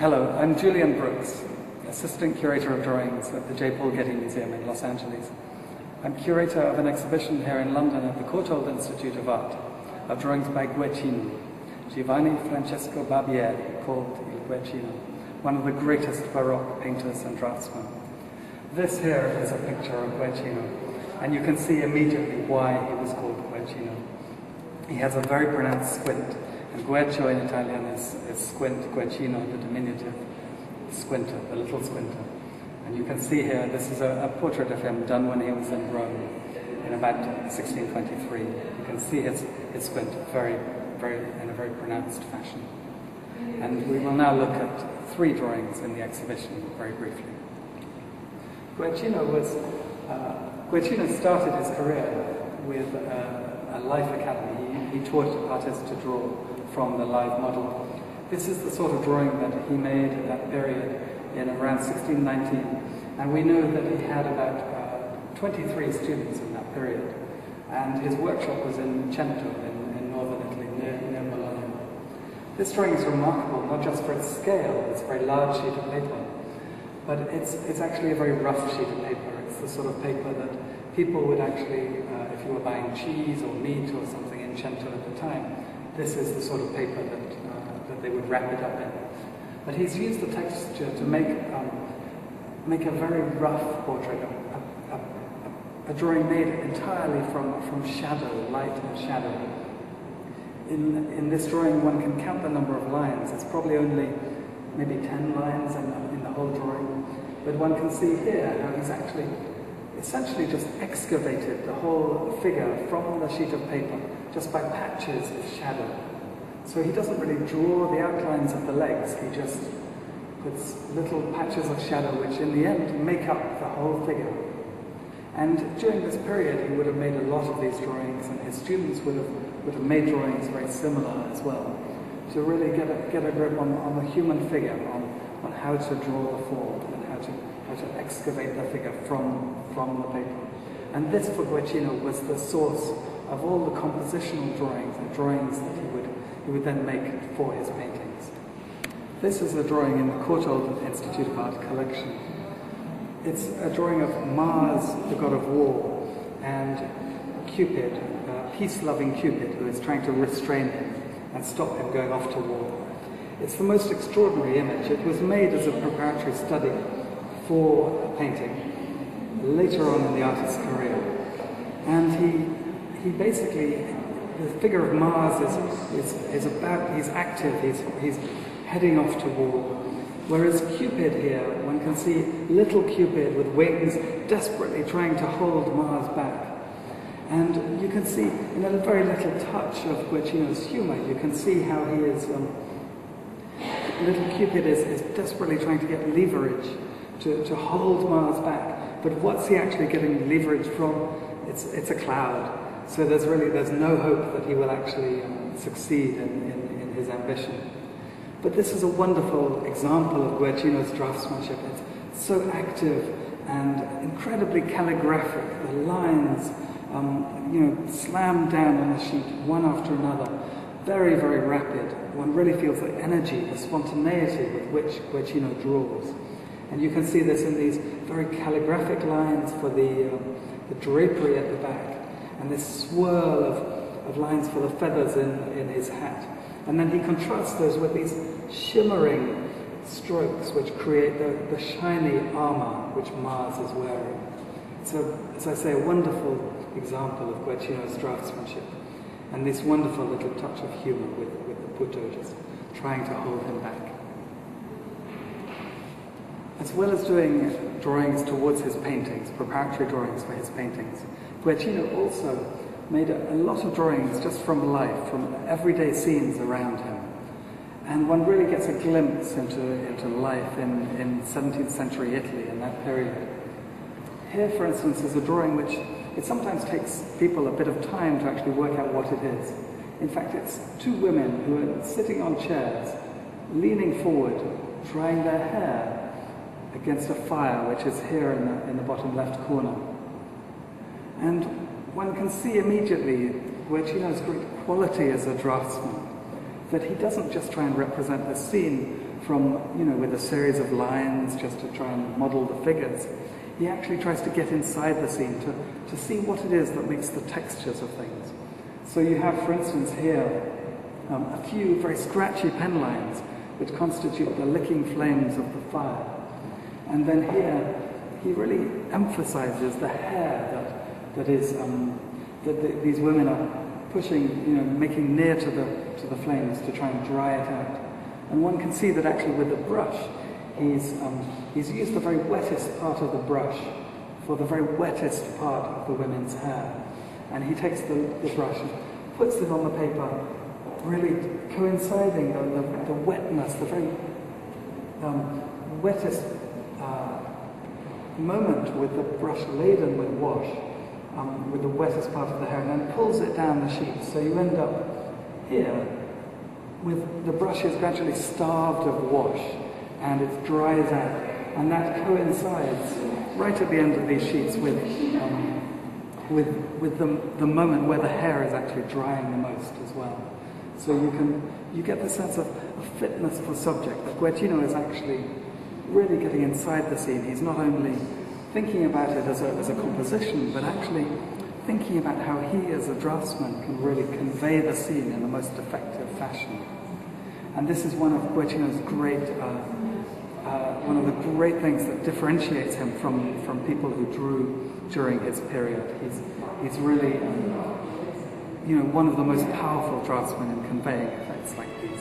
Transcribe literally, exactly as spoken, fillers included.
Hello, I'm Julian Brooks, Assistant Curator of Drawings at the J. Paul Getty Museum in Los Angeles. I'm curator of an exhibition here in London at the Courtauld Institute of Art of drawings by Guercino, Giovanni Francesco Barbieri, called Il Guercino, one of the greatest Baroque painters and draftsmen. This here is a picture of Guercino, and you can see immediately why he was called Guercino. He has a very pronounced squint, and Guercio in Italian is, is squint, Guercino, the diminutive squinter, the little squinter. And you can see here, this is a, a portrait of him done when he was in Rome in about sixteen twenty-three. You can see his, his squint very, very, in a very pronounced fashion. And we will now look at three drawings in the exhibition very briefly. Guercino was, uh, Guercino started his career with uh, a life academy. He, he taught artists to draw from the live model. This is the sort of drawing that he made at that period in around sixteen nineteen, and we know that he had about uh, twenty-three students in that period, and his workshop was in Cento, in, in northern Italy, near, near Bologna. This drawing is remarkable, not just for its scale, it's a very large sheet of paper, but it's, it's actually a very rough sheet of paper. It's the sort of paper that people would actually, uh, if you were buying cheese or meat or something in Cento at the time, this is the sort of paper that, uh, that they would wrap it up in. But he's used the texture to make, um, make a very rough portrait, a, a, a, a drawing made entirely from, from shadow, light and shadow. In, in this drawing, one can count the number of lines. It's probably only maybe ten lines in, in the whole drawing. But one can see here how he's actually essentially just excavated the whole figure from the sheet of paper just by patches of shadow. So he doesn't really draw the outlines of the legs, he just puts little patches of shadow which in the end make up the whole figure. And during this period he would have made a lot of these drawings, and his students would have, would have made drawings very similar as well, to really get a, get a grip on, on the human figure, on, on how to draw the form and how to, how to excavate the figure from, from the paper. And this for Guercino was the source of all the compositional drawings and drawings that he would, he would then make for his paintings. This is a drawing in the Courtauld Institute of Art collection. It's a drawing of Mars, the god of war, and Cupid, a peace-loving Cupid who is trying to restrain him and stop him going off to war. It's the most extraordinary image. It was made as a preparatory study for a painting later on in the artist's career. And he He basically, the figure of Mars is, is, is about, he's active, he's, he's heading off to war. Whereas Cupid here, one can see little Cupid with wings desperately trying to hold Mars back. And you can see in a very little touch of Guercino's humor, you can see how he is, um, little Cupid is, is desperately trying to get leverage to, to hold Mars back. But what's he actually getting leverage from? It's, it's a cloud. So there's really, there's no hope that he will actually um, succeed in, in, in his ambition. But this is a wonderful example of Guercino's draftsmanship. It's so active and incredibly calligraphic. The lines, um, you know, slam down on the sheet one after another. Very, very rapid. One really feels the energy, the spontaneity with which Guercino draws. And you can see this in these very calligraphic lines for the, um, the drapery at the back. And this swirl of, of lines for the feathers in, in his hat. And then he contrasts those with these shimmering strokes which create the, the shiny armor which Mars is wearing. So, as I say, a wonderful example of Guercino's draftsmanship. And this wonderful little touch of humor with, with the Puto just trying to hold him back. As well as doing drawings towards his paintings, preparatory drawings for his paintings, Guercino also made a, a lot of drawings just from life, from everyday scenes around him. And one really gets a glimpse into, into life in, in seventeenth century Italy in that period. Here, for instance, is a drawing which it sometimes takes people a bit of time to actually work out what it is. In fact, it's two women who are sitting on chairs, leaning forward, drying their hair against a fire which is here in the, in the bottom left corner. And one can see immediately Guercino's great quality as a draftsman. that he doesn't just try and represent the scene from, you know, with a series of lines just to try and model the figures. He actually tries to get inside the scene to, to see what it is that makes the textures of things. So you have, for instance, here um, a few very scratchy pen lines which constitute the licking flames of the fire. And then here he really emphasizes the hair that, that is um, that the, these women are pushing, you know, making near to the to the flames to try and dry it out. And one can see that actually with the brush, he's um, he's used the very wettest part of the brush for the very wettest part of the women's hair. And he takes the, the brush and puts it on the paper, really coinciding the, the, the wetness, the very um, wettest uh, moment with the brush laden with wash, um, with the wettest part of the hair, and then pulls it down the sheet. So you end up here with the brush is gradually starved of wash, and it dries out. And that coincides right at the end of these sheets with um, with, with the, the moment where the hair is actually drying the most as well. So you can you get the sense of a fitness for subject, that Guercino is actually really getting inside the scene. He's not only thinking about it as a, as a composition, but actually thinking about how he as a draftsman can really convey the scene in the most effective fashion. And this is one of Guercino's great, uh, uh, one of the great things that differentiates him from, from people who drew during his period. He's, he's really, um, you know, one of the most powerful draftsmen in conveying effects like these.